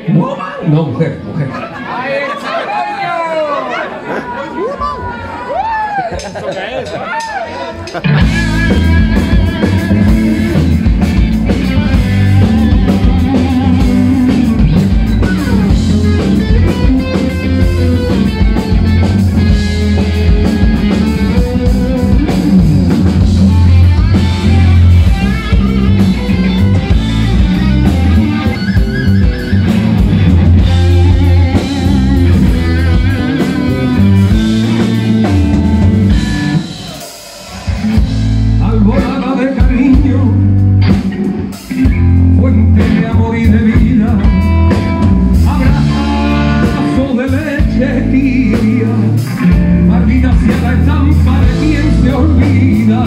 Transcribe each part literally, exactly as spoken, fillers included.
No, mujer, mujer. ¿Eso qué es? Alborada de cariño, fuente de amor y de vida, abrazo de leche tibia, marquita hacia la estampa de quien se olvida.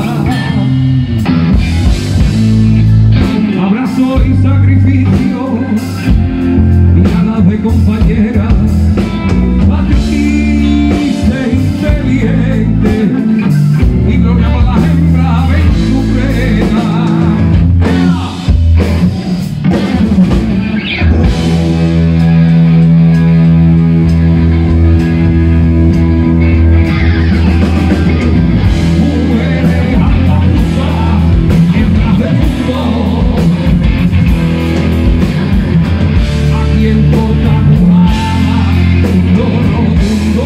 Abrazo y sacrificio, miradas de compañera, patricia inteligente, y programa la hembra aventurera. Mujeres andaluzas, hembras del mundo, a quien corta jugada, mundo rotundo.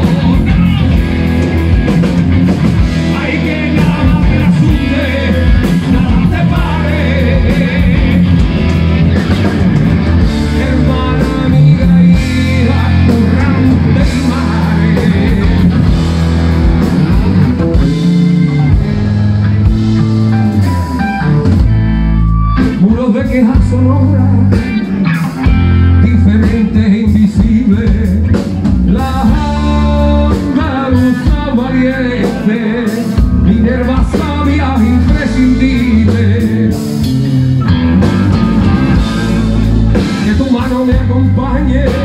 Hay que nada te asuste, nada te pare. Hermana, amiga, hija, currante y madre. Muros de quejas sonoras, diferentes e invisibles, la andaluza valiente, Minerva sabia imprescindible. Que tu mano me acompañe